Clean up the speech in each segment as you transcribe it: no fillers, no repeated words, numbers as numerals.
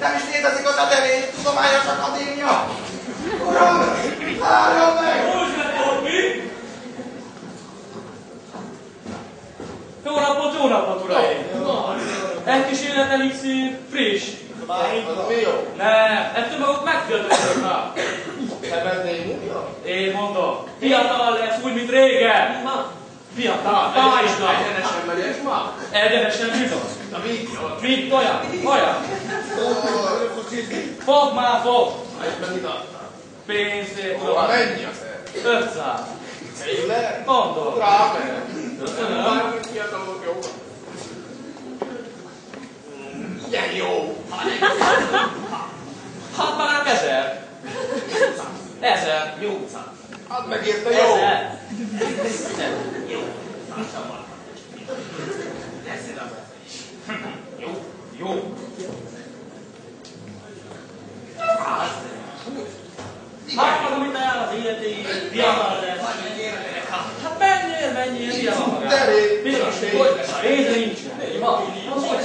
Nem is létezik az a devény, tudományos akadémia! Uram, várjon meg! Hogy lett mi? Jó napot, uraim! Egy kis életelixír, friss. Mi jó? Nem, ettől maguk megfiatalodnak már. Én mondom, fiatal lesz úgy, mint régen. Fiatal, Egyenesen megyek ma? egyenesen bizony. Na mit? Mit olyan? Fog már, fog. Egyben mit adtál? Pénzért, Hova mennyi az el? 500. Tényleg? Mondom. Rámehet. Köszönöm. Már mint fiatalok jó. Ilyen jó. Hát magának 1000. 1000. Jó. Hát megérte jó. 1000. Jó. Jó. Jó. Hát maga mit áll az életéig, fiatal lesz. Hát menjél, fiatal magát. Teré. Biztos, pénz nincs. Hogy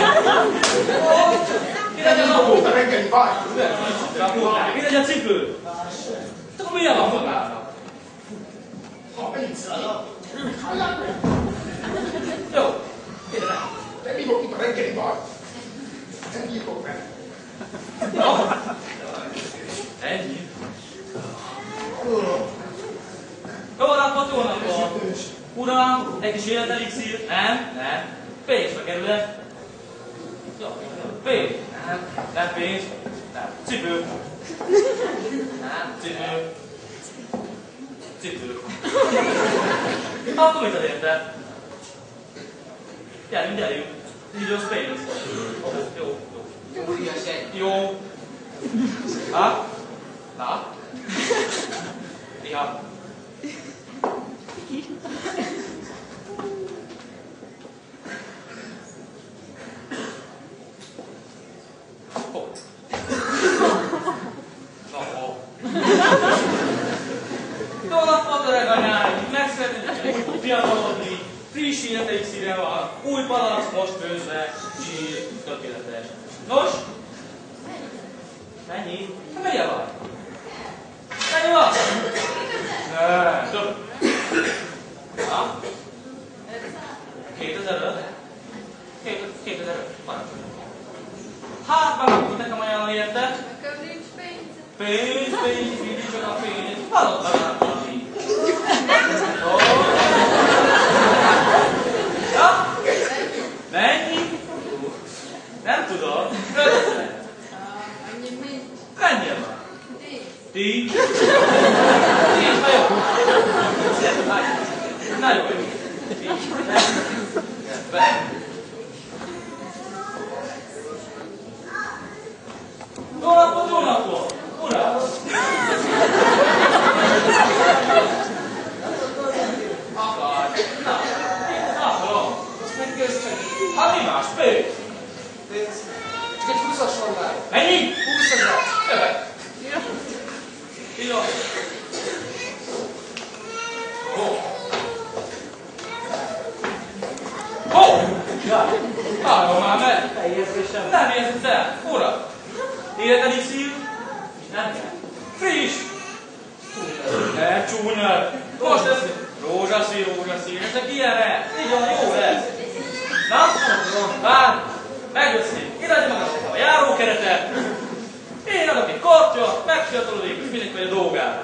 ki legyen a Volt a reggeli vágy. ki legyen cipő? Akkor milyen van magának? Ha pénz. Jó, ide nem. De mi volt itt a reggeli vágy? Nem hívok meg. Jó. Ennyi. Jó napot! Uram, egy kis életelixír? Nem. Pénzbe kerül ez. Jó, pénz. Nem pénz. Nem. Cipő. Nem, cipő. Akkor mit ad érte? Gyerünk. Így az pénz. Jó. Jó. Ha? Na? Ja. Jó napot, öreg anyám! Meg szeretnék úgy fiatalodni, friss életelixírre van, új palack most főzve, csír, tökéletes. Nos? Mennyi? Mennyi van? Mennyi van? Nem, több. Ha? 2005? 2005? Van. Hát, már akkor nekem ajánlani érte? Nekem nincs pénz. Pénz, csak a pénz. Hallottam már valami. Ja? Mennyi? Nem tudom. 5000. Annyi nincs. Mennyi van? 10. 10? 10, na jó. Na jó. 10. Jó napot! Uram! Akar! Na, akarom! Hát mi más? Pénz! Csak egy 20-as van már. Mennyi? 20 000. Jövök! Jó! Várom már meg! Nem érted el! Uram! Életelixír? Nem kell. Friss! Ne csúnyad! Most ez rózsaszír, ezek ilyenek! Így van, jó lesz! Na? Hát, megveszik! Kiradja maga a járókeretet! Én adok egy kortyot, megfiatalodik, és mindenki megy a dolgára.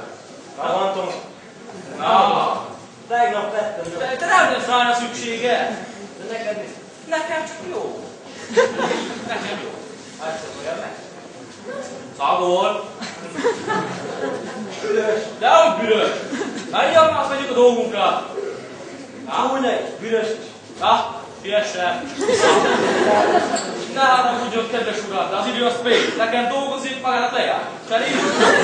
Na! Tegnap vettem. De nem lesz rána szüksége! De neked mi? Nekem csak jó. Nekem jó. Hát csak olyan meg. Szagol. Dehogy bűrös. Menjünk, azt megyünk a dolgunkra. Csúnya is, bűrös is. Na, siessen. Ne haragudjon, kedves uram, de az idő az pénz. Nekem dolgozik, magának lejár. Cserélj.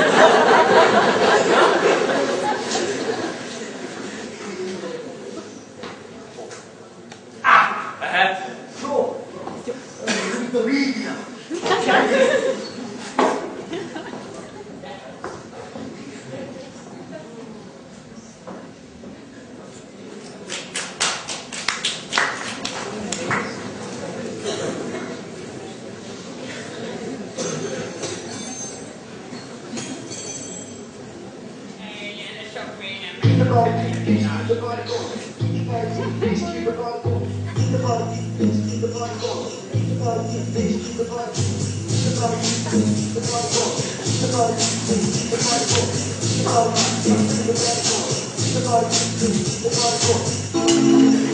Mehet. Jó. Mint a vídia. The